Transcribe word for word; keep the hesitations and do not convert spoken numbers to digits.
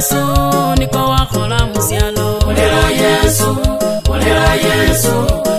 Yesu niko wakola musialo. Olera Yesu, olera Yesu.